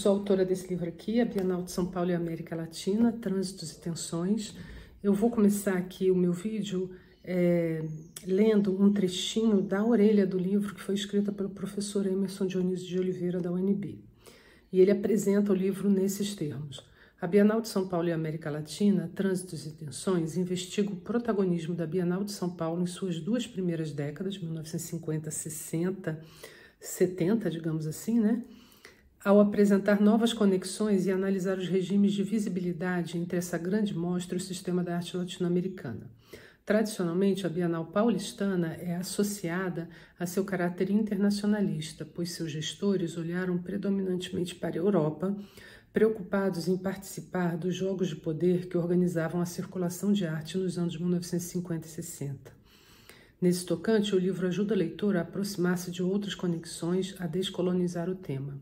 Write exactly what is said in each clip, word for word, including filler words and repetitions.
sou autora desse livro aqui, A Bienal de São Paulo e a América Latina, Trânsitos e Tensões. Eu vou começar aqui o meu vídeo é, lendo um trechinho da orelha do livro que foi escrita pelo professor Emerson Dionísio de Oliveira, da U N B. E ele apresenta o livro nesses termos. A Bienal de São Paulo e a América Latina, Trânsitos e Tensões, investiga o protagonismo da Bienal de São Paulo em suas duas primeiras décadas, mil novecentos e cinquenta, sessenta, setenta, digamos assim, né? Ao apresentar novas conexões e analisar os regimes de visibilidade entre essa grande mostra e o sistema da arte latino-americana. Tradicionalmente, a Bienal paulistana é associada a seu caráter internacionalista, pois seus gestores olharam predominantemente para a Europa, preocupados em participar dos jogos de poder que organizavam a circulação de arte nos anos mil novecentos e cinquenta e sessenta. Nesse tocante, o livro ajuda o leitor a aproximar-se de outras conexões, a descolonizar o tema.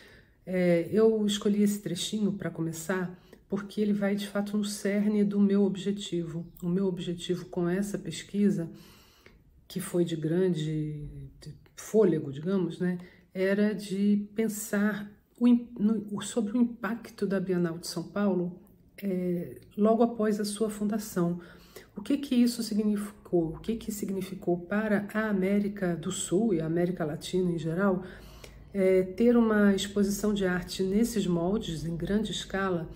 É, eu escolhi esse trechinho para começar porque ele vai de fato no cerne do meu objetivo. O meu objetivo com essa pesquisa, que foi de grande de fôlego, digamos, né, era de pensar o, no, sobre o impacto da Bienal de São Paulo é, logo após a sua fundação. O que que isso significou? O que que significou para a América do Sul e a América Latina em geral é, ter uma exposição de arte nesses moldes, em grande escala,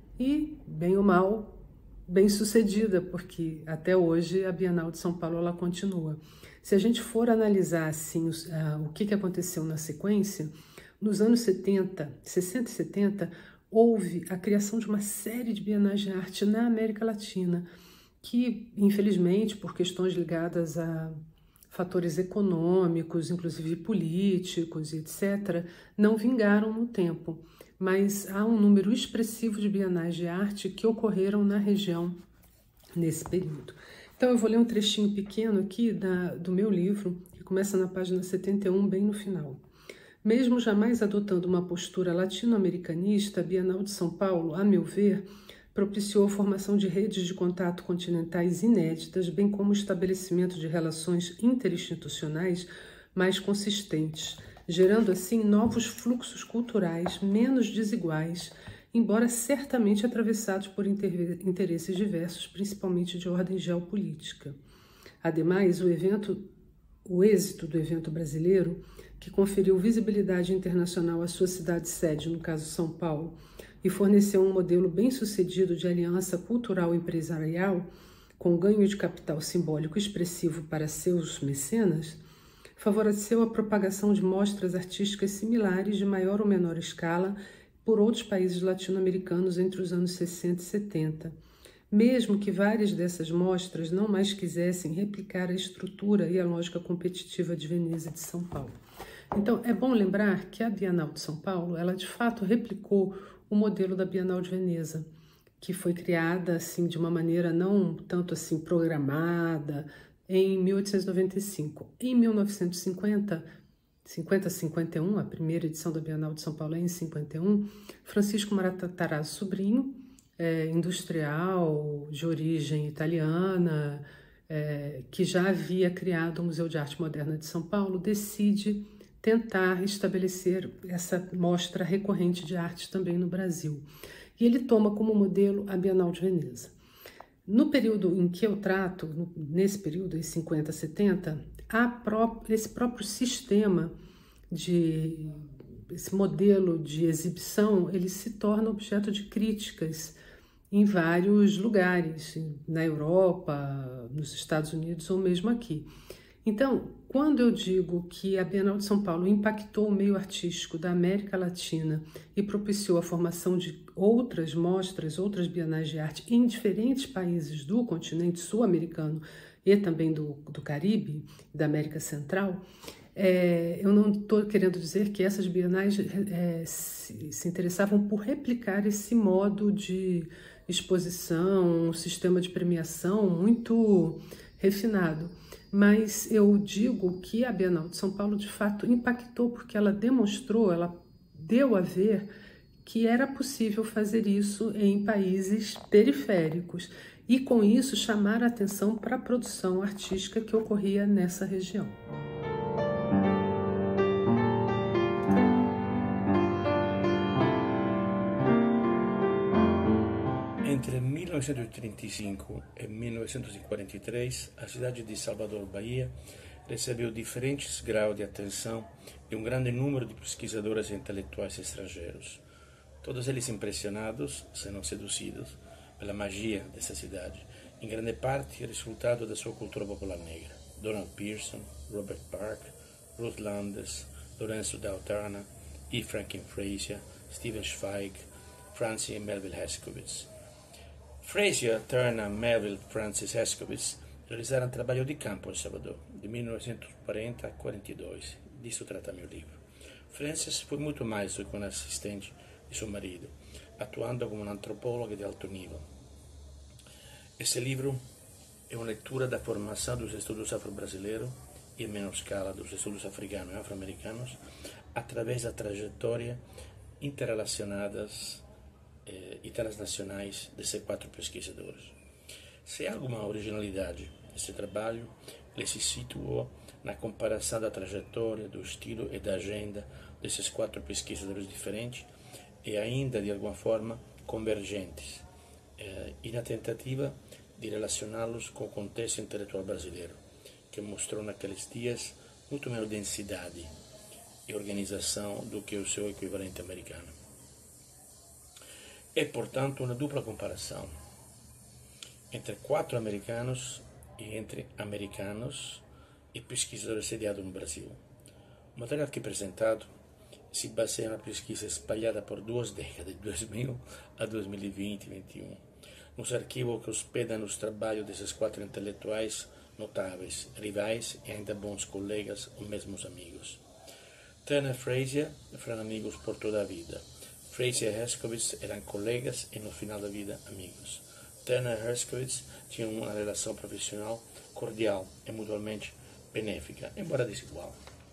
e, bem ou mal, bem sucedida, porque até hoje a Bienal de São Paulo ela continua. Se a gente for analisar assim, os, uh, o que, que aconteceu na sequência, nos anos setenta, sessenta e setenta, houve a criação de uma série de bienais de arte na América Latina, que, infelizmente, por questões ligadas a fatores econômicos, inclusive políticos, etcétera, não vingaram no tempo. Mas há um número expressivo de bienais de arte que ocorreram na região nesse período. Então eu vou ler um trechinho pequeno aqui da, do meu livro, que começa na página setenta e um, bem no final. Mesmo jamais adotando uma postura latino-americanista, a Bienal de São Paulo, a meu ver, propiciou a formação de redes de contato continentais inéditas, bem como o estabelecimento de relações interinstitucionais mais consistentes, gerando assim novos fluxos culturais menos desiguais, embora certamente atravessados por interesses diversos, principalmente de ordem geopolítica. Ademais, o evento, o êxito do evento brasileiro, que conferiu visibilidade internacional à sua cidade-sede, no caso São Paulo, e forneceu um modelo bem-sucedido de aliança cultural e empresarial, com ganho de capital simbólico expressivo para seus mecenas, favoreceu a propagação de mostras artísticas similares de maior ou menor escala por outros países latino-americanos entre os anos sessenta e setenta, mesmo que várias dessas mostras não mais quisessem replicar a estrutura e a lógica competitiva de Veneza e de São Paulo. Então, é bom lembrar que a Bienal de São Paulo, ela de fato replicou o modelo da Bienal de Veneza, que foi criada assim de uma maneira não tanto assim programada, em mil oitocentos e noventa e cinco. Em mil novecentos e cinquenta, cinquenta a cinquenta e um, a primeira edição da Bienal de São Paulo é em cinquenta e um, Francisco Maratarazzo Sobrinho, é, industrial de origem italiana, é, que já havia criado o Museu de Arte Moderna de São Paulo, decide tentar estabelecer essa mostra recorrente de arte também no Brasil. E ele toma como modelo a Bienal de Veneza. No período em que eu trato, nesse período, em cinquenta, setenta, pró esse próprio sistema, de, esse modelo de exibição, ele se torna objeto de críticas em vários lugares, na Europa, nos Estados Unidos ou mesmo aqui. Então, quando eu digo que a Bienal de São Paulo impactou o meio artístico da América Latina e propiciou a formação de outras mostras, outras bienais de arte em diferentes países do continente sul-americano e também do, do Caribe, da América Central, é, eu não estou querendo dizer que essas bienais é, se, se interessavam por replicar esse modo de exposição, um sistema de premiação muito refinado. Mas eu digo que a Bienal de São Paulo, de fato, impactou porque ela demonstrou, ela deu a ver que era possível fazer isso em países periféricos e, com isso, chamar a atenção para a produção artística que ocorria nessa região. Entre mil novecentos e trinta e cinco e mil novecentos e quarenta e três, a cidade de Salvador, Bahia, recebeu diferentes graus de atenção de um grande número de pesquisadores e intelectuais estrangeiros, todos eles impressionados, se não seduzidos, pela magia dessa cidade, em grande parte resultado da sua cultura popular negra. Donald Pearson, Robert Park, Ruth Landers, Lourenço Daltarna, E. Franklin Frazier, Stephen Zweig, Francis e Melville Herskovits. Frazier, Turner, Melville, Francis Herskovits realizaram um trabalho de campo em Salvador, de mil novecentos e quarenta a quarenta e dois. Disso trata meu livro. Francis foi muito mais do que um assistente de seu marido, atuando como um antropólogo de alto nível. Esse livro é uma leitura da formação dos estudos afro-brasileiros e, em menor escala, dos estudos africanos e afro-americanos, através da trajetória interrelacionadas eh, e transnacionais desses quatro pesquisadores. Se há alguma originalidade nesse trabalho, ele se situou na comparação da trajetória, do estilo e da agenda desses quatro pesquisadores diferentes e ainda, de alguma forma, convergentes, eh, e na tentativa de relacioná-los com o contexto intelectual brasileiro, que mostrou naqueles dias muito menos densidade e organização do que o seu equivalente americano. É, portanto, uma dupla comparação entre quatro americanos e entre americanos e pesquisadores sediados no Brasil. O material aqui apresentado se baseia na pesquisa espalhada por duas décadas, de dois mil a dois mil e vinte e vinte e um, nos arquivos que hospedam os trabalhos desses quatro intelectuais notáveis, rivais e ainda bons colegas ou mesmos amigos. Turner e Frazier foram amigos por toda a vida. Frazier e Herskovits eram colegas e no final da vida amigos. Turner e Herskovits tinham uma relação profissional cordial e mutuamente benéfica, embora desigual.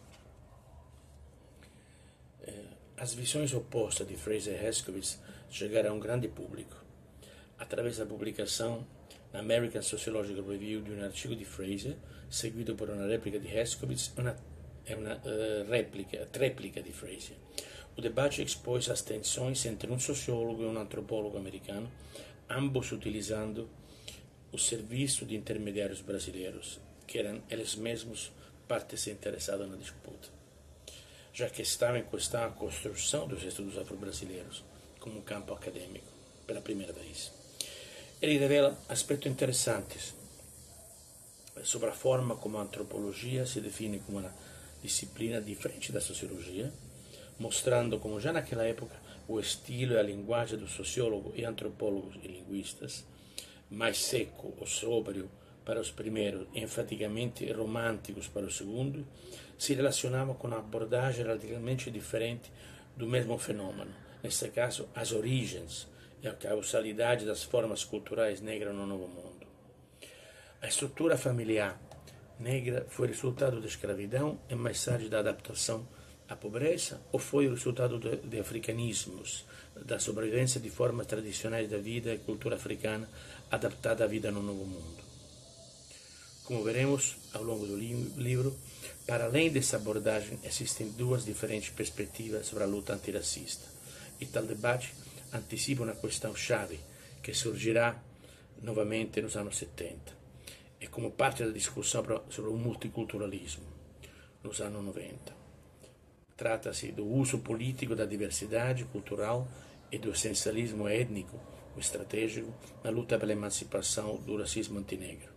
As visões opostas de Frazier e Herskovits chegaram a um grande público, através da publicação na American Sociological Review de um artigo de Frazier, seguido por uma réplica de Herskovits e uma, uma uh, réplica, réplica de Frazier. O debate expôs as tensões entre um sociólogo e um antropólogo americano, ambos utilizando o serviço de intermediários brasileiros, que eram eles mesmos partes interessadas na disputa, já que estava em questão a construção dos estudos afro-brasileiros como um campo acadêmico, pela primeira vez. Ele revela aspectos interessantes sobre a forma como a antropologia se define como uma disciplina diferente da sociologia, mostrando como já naquela época o estilo e a linguagem do sociólogo e antropólogos e linguistas, mais seco ou sóbrio para os primeiros e enfaticamente românticos para o segundo, se relacionavam com uma abordagem radicalmente diferente do mesmo fenômeno, neste caso as origens e a causalidade das formas culturais negras no Novo Mundo. A estrutura familiar negra foi resultado da escravidão e mais tarde da adaptação à pobreza, ou foi o resultado de, de africanismos, da sobrevivência de formas tradicionais da vida e cultura africana adaptada à vida no Novo Mundo? Como veremos ao longo do li livro, para além dessa abordagem, existem duas diferentes perspectivas sobre a luta antirracista, e tal debate antecipa uma questão-chave que surgirá novamente nos anos setenta, e como parte da discussão sobre o multiculturalismo nos anos noventa. Trata-se do uso político da diversidade cultural e do essencialismo étnico ou estratégico na luta pela emancipação do racismo antinegro.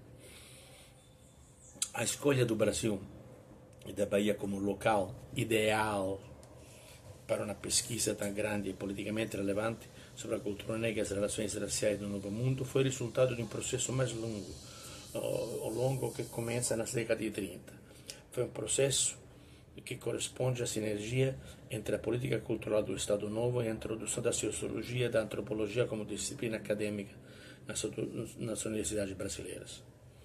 A escolha do Brasil e da Bahia como local ideal para uma pesquisa tão grande e politicamente relevante sobre a cultura negra e as relações raciais no Novo Mundo foi resultado de um processo mais longo, o longo que começa nas décadas de trinta. Foi um processo que corresponde à sinergia entre a política cultural do Estado Novo e a introdução da sociologia e da antropologia como disciplina acadêmica nas, nas universidades brasileiras.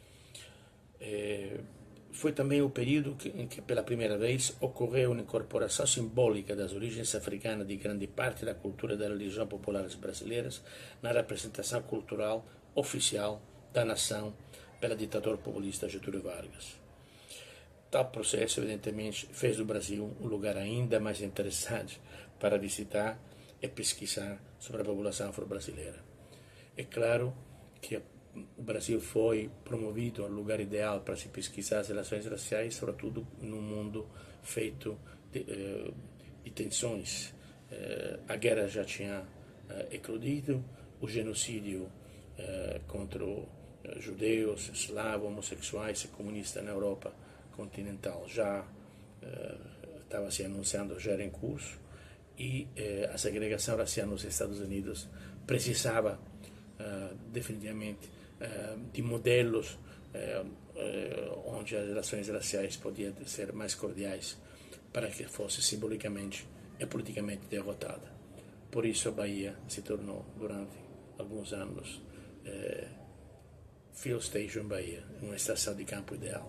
É, foi também o período que, em que, pela primeira vez, ocorreu uma incorporação simbólica das origens africanas de grande parte da cultura e da religião populares brasileiras na representação cultural oficial da nação pela ditadura populista Getúlio Vargas. Tal processo, evidentemente, fez do Brasil um lugar ainda mais interessante para visitar e pesquisar sobre a população afro-brasileira. É claro que o Brasil foi promovido ao lugar ideal para se pesquisar as relações raciais, sobretudo num mundo feito de, de tensões. A guerra já tinha eclodido, o genocídio contra judeus, eslavos, homossexuais e comunistas na Europa continental já estava se anunciando, já era em curso, e a segregação racial nos Estados Unidos precisava definitivamente de modelos onde as relações raciais podiam ser mais cordiais para que fosse simbolicamente e politicamente derrotada. Por isso a Bahia se tornou, durante alguns anos, eh, Field Station Bahia, uma estação de campo ideal.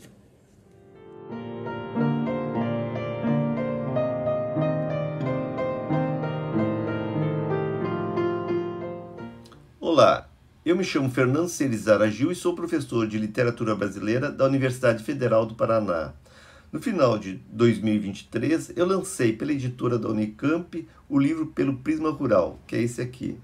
Olá, eu me chamo Fernando Cerizara Gil e sou professor de Literatura Brasileira da Universidade Federal do Paraná. No final de dois mil e vinte e três, eu lancei pela editora da Unicamp o livro Pelo Prisma Rural, que é esse aqui.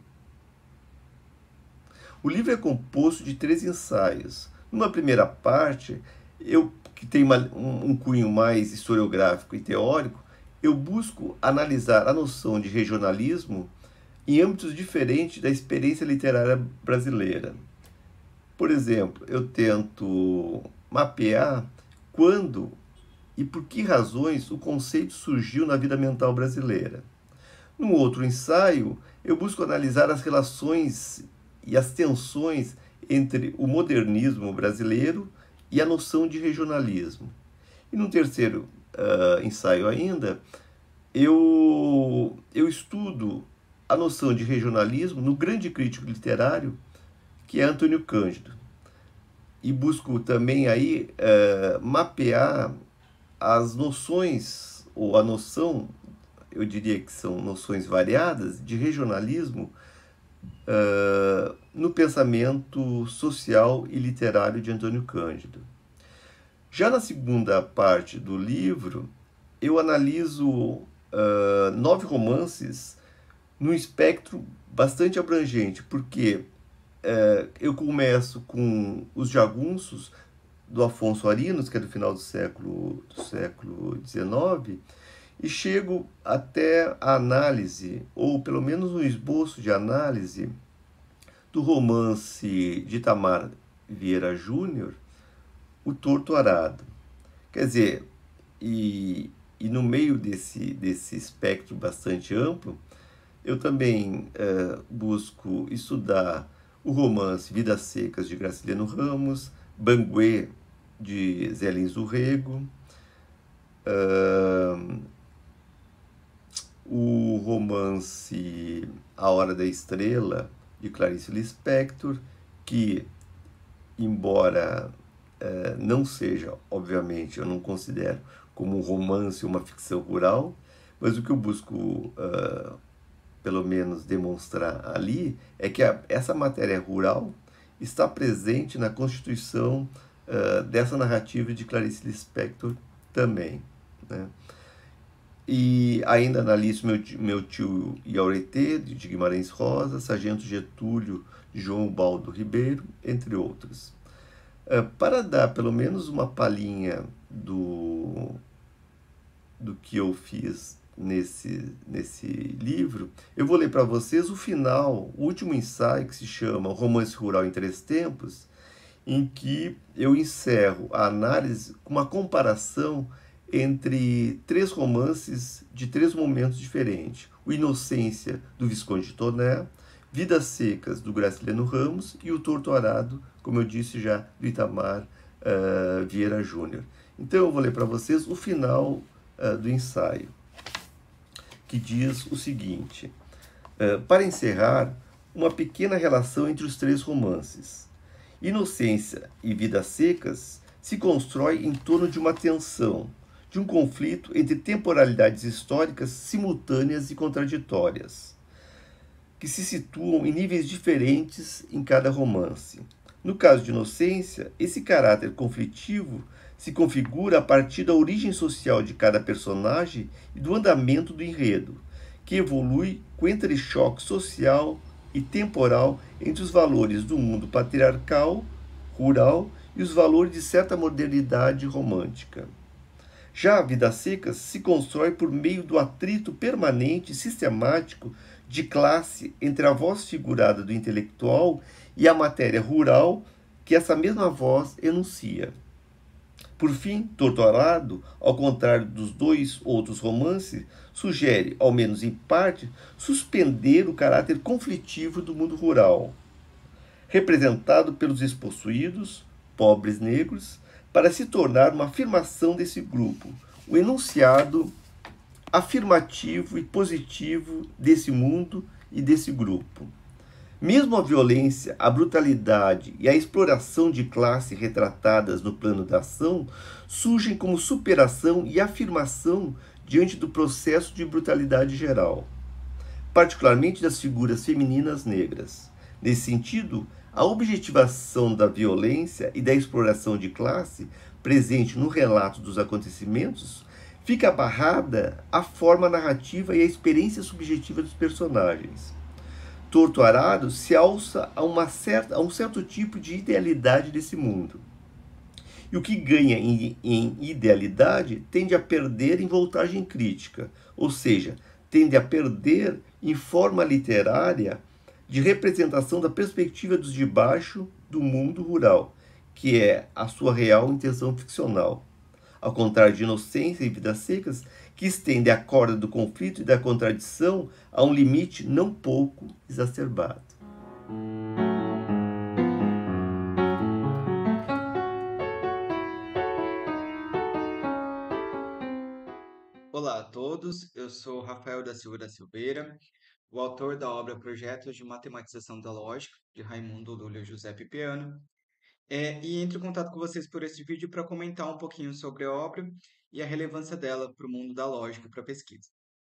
O livro é composto de três ensaios. Numa primeira parte, eu, que tem uma, um, um cunho mais historiográfico e teórico, eu busco analisar a noção de regionalismo em âmbitos diferentes da experiência literária brasileira. Por exemplo, eu tento mapear quando e por que razões o conceito surgiu na vida mental brasileira. No outro ensaio, eu busco analisar as relações e as tensões entre o modernismo brasileiro e a noção de regionalismo. E no terceiro uh, ensaio ainda, eu, eu estudo a noção de regionalismo no grande crítico literário, que é Antônio Cândido. E busco também aí uh, mapear as noções, ou a noção, eu diria que são noções variadas, de regionalismo uh, no pensamento social e literário de Antônio Cândido. Já na segunda parte do livro, eu analiso uh, nove romances num espectro bastante abrangente, porque uh, eu começo com Os Jagunços, do Afonso Arinos, que é do final do século, do século dezenove, e chego até a análise, ou pelo menos um esboço de análise, do romance de Itamar Vieira Júnior, O Torto Arado. Quer dizer, e, e no meio desse, desse espectro bastante amplo, eu também é, busco estudar o romance Vidas Secas, de Graciliano Ramos, Banguê, de Zé Lins do Rego, uh, o romance A Hora da Estrela, de Clarice Lispector, que, embora uh, não seja, obviamente, eu não considero como um romance uma ficção rural, mas o que eu busco, uh, pelo menos, demonstrar ali é que a, essa matéria rural está presente na constituição Uh, dessa narrativa de Clarice Lispector também, né? E ainda analiso meu, meu tio Iauretê, de Guimarães Rosa, Sargento Getúlio, de João Baldo Ribeiro, entre outros. Uh, para dar pelo menos uma palhinha do, do que eu fiz nesse, nesse livro, eu vou ler para vocês o final, o último ensaio, que se chama Romance Rural em Três Tempos, em que eu encerro a análise com uma comparação entre três romances de três momentos diferentes. O Inocência, do Visconde de Toné, Vidas Secas, do Graciliano Ramos, e O Torto Arado, como eu disse já, do Itamar uh, Vieira Júnior. Então eu vou ler para vocês o final uh, do ensaio, que diz o seguinte: uh, para encerrar, uma pequena relação entre os três romances. Inocência e Vidas Secas se constrói em torno de uma tensão, de um conflito entre temporalidades históricas simultâneas e contraditórias, que se situam em níveis diferentes em cada romance. No caso de Inocência, esse caráter conflitivo se configura a partir da origem social de cada personagem e do andamento do enredo, que evolui com o entrechoque social e temporal entre os valores do mundo patriarcal, rural e os valores de certa modernidade romântica. Já a Vidas Secas se constrói por meio do atrito permanente e sistemático de classe entre a voz figurada do intelectual e a matéria rural que essa mesma voz enuncia. Por fim, Torturado, ao contrário dos dois outros romances, sugere, ao menos em parte, suspender o caráter conflitivo do mundo rural, representado pelos despossuídos, pobres negros, para se tornar uma afirmação desse grupo, o enunciado afirmativo e positivo desse mundo e desse grupo. Mesmo a violência, a brutalidade e a exploração de classe retratadas no plano da ação surgem como superação e afirmação diante do processo de brutalidade geral, particularmente das figuras femininas negras. Nesse sentido, a objetivação da violência e da exploração de classe presente no relato dos acontecimentos fica barrada à forma narrativa e à experiência subjetiva dos personagens. Torto Arado se alça a, uma certa, a um certo tipo de idealidade desse mundo. E o que ganha em, em idealidade tende a perder em voltagem crítica, ou seja, tende a perder em forma literária de representação da perspectiva dos de baixo do mundo rural, que é a sua real intenção ficcional. Ao contrário de Inocência e Vidas Secas, que estende a corda do conflito e da contradição a um limite não pouco exacerbado. Olá a todos, eu sou Rafael da Silva da Silveira, o autor da obra Projetos de Matematização da Lógica, de Raimundo Lúlio José Pipiano, é, e entro em contato com vocês por este vídeo para comentar um pouquinho sobre a obra e a relevância dela para o mundo da lógica e para a pesquisa.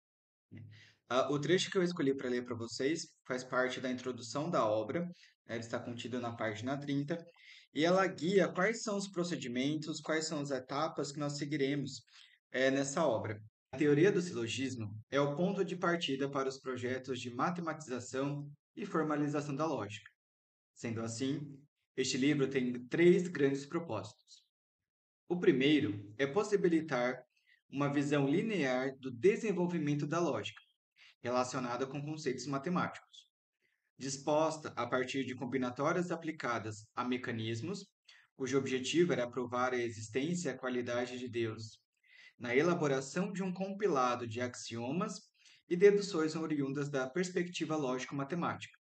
Ah, o trecho que eu escolhi para ler para vocês faz parte da introdução da obra, né, ele está contido na página trinta, e ela guia quais são os procedimentos, quais são as etapas que nós seguiremos é, nessa obra. A teoria do silogismo é o ponto de partida para os projetos de matematização e formalização da lógica. Sendo assim, este livro tem três grandes propósitos. O primeiro é possibilitar uma visão linear do desenvolvimento da lógica, relacionada com conceitos matemáticos, disposta a partir de combinatórias aplicadas a mecanismos, cujo objetivo era provar a existência e a qualidade de Deus, na elaboração de um compilado de axiomas e deduções oriundas da perspectiva lógico-matemática.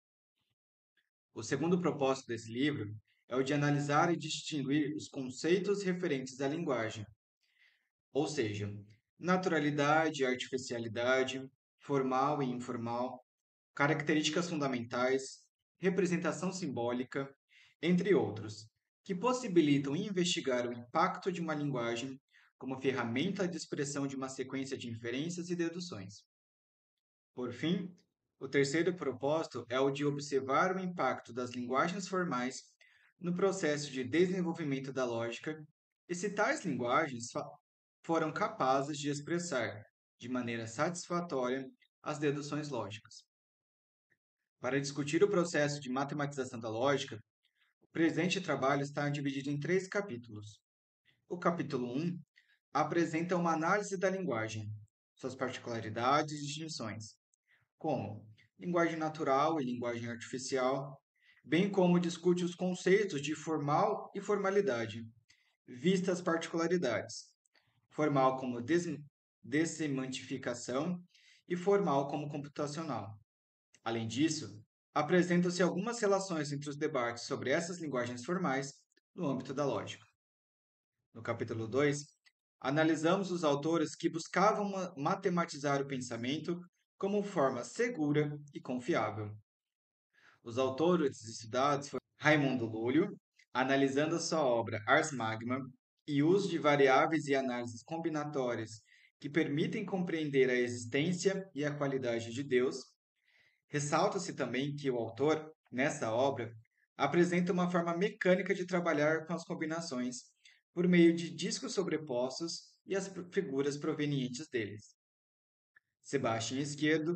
O segundo propósito desse livro é o de analisar e distinguir os conceitos referentes à linguagem, ou seja, naturalidade e artificialidade, formal e informal, características fundamentais, representação simbólica, entre outros, que possibilitam investigar o impacto de uma linguagem como ferramenta de expressão de uma sequência de inferências e deduções. Por fim, o terceiro propósito é o de observar o impacto das linguagens formais no processo de desenvolvimento da lógica e se tais linguagens foram capazes de expressar, de maneira satisfatória, as deduções lógicas. Para discutir o processo de matematização da lógica, o presente trabalho está dividido em três capítulos. O capítulo um apresenta uma análise da linguagem, suas particularidades e distinções, como linguagem natural e linguagem artificial, bem como discute os conceitos de formal e formalidade, vistas as particularidades, formal como des dessemantificação e formal como computacional. Além disso, apresentam-se algumas relações entre os debates sobre essas linguagens formais no âmbito da lógica. No capítulo dois, analisamos os autores que buscavam matematizar o pensamento como forma segura e confiável. Os autores estudados foram Raimundo Lúlio, analisando a sua obra Ars Magna e uso de variáveis e análises combinatórias que permitem compreender a existência e a qualidade de Deus. Ressalta-se também que o autor, nessa obra, apresenta uma forma mecânica de trabalhar com as combinações por meio de discos sobrepostos e as figuras provenientes deles. Sebastião Izquierdo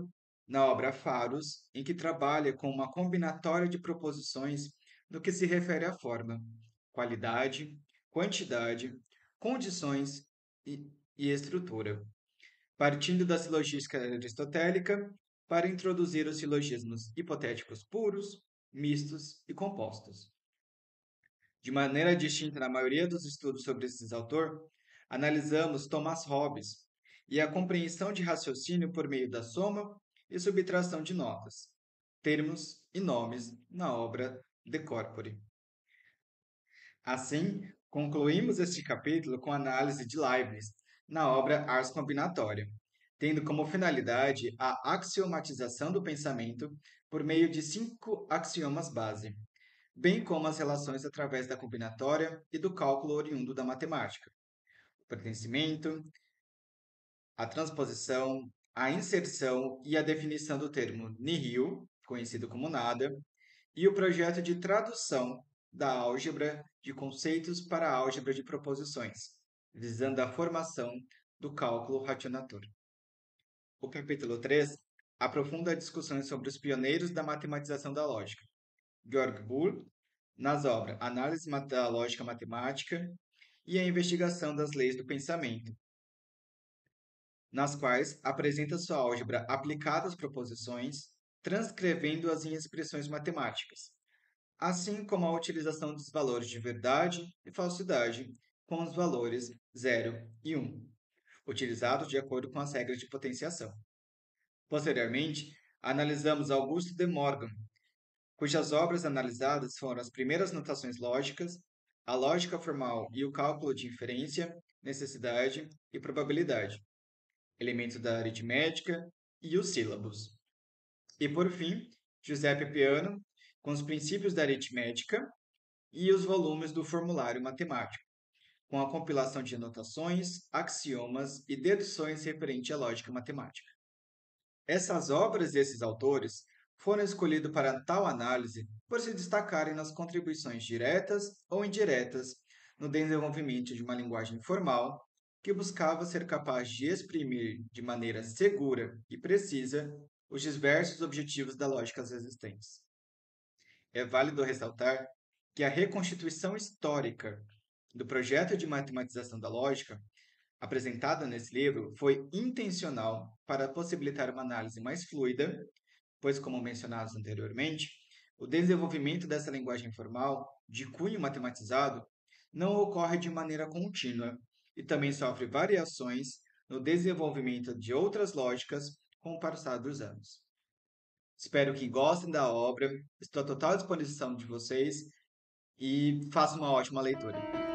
na obra Faros, em que trabalha com uma combinatória de proposições no que se refere à forma, qualidade, quantidade, condições e, e estrutura, partindo da silogística aristotélica para introduzir os silogismos hipotéticos puros, mistos e compostos. De maneira distinta na maioria dos estudos sobre esse autor, analisamos Thomas Hobbes e a compreensão de raciocínio por meio da soma e subtração de notas, termos e nomes na obra De Corpore. Assim, concluímos este capítulo com a análise de Leibniz na obra Ars Combinatória, tendo como finalidade a axiomatização do pensamento por meio de cinco axiomas base, bem como as relações através da combinatória e do cálculo oriundo da matemática, o pertencimento, a transposição, a inserção e a definição do termo nihil, conhecido como nada, e o projeto de tradução da álgebra de conceitos para a álgebra de proposições, visando a formação do cálculo racionator. O capítulo três aprofunda discussões sobre os pioneiros da matematização da lógica, Georg Boole, nas obras Análise da Lógica Matemática e a Investigação das Leis do Pensamento, nas quais apresenta sua álgebra aplicada às proposições, transcrevendo-as em expressões matemáticas, assim como a utilização dos valores de verdade e falsidade com os valores zero e um, utilizados de acordo com as regras de potenciação. Posteriormente, analisamos Augusto de Morgan, cujas obras analisadas foram as primeiras notações lógicas, a lógica formal e o cálculo de inferência, necessidade e probabilidade, elementos da aritmética e os sílabos. E, por fim, Giuseppe Peano, com os princípios da aritmética e os volumes do formulário matemático, com a compilação de anotações, axiomas e deduções referente à lógica matemática. Essas obras e esses autores foram escolhidos para tal análise por se destacarem nas contribuições diretas ou indiretas no desenvolvimento de uma linguagem formal que buscava ser capaz de exprimir de maneira segura e precisa os diversos objetivos da lógica existentes. É válido ressaltar que a reconstituição histórica do projeto de matematização da lógica apresentada nesse livro foi intencional para possibilitar uma análise mais fluida, pois, como mencionados anteriormente, o desenvolvimento dessa linguagem formal, de cunho matematizado, não ocorre de maneira contínua e também sofre variações no desenvolvimento de outras lógicas com o passar dos anos. Espero que gostem da obra, estou à total disposição de vocês e façam uma ótima leitura.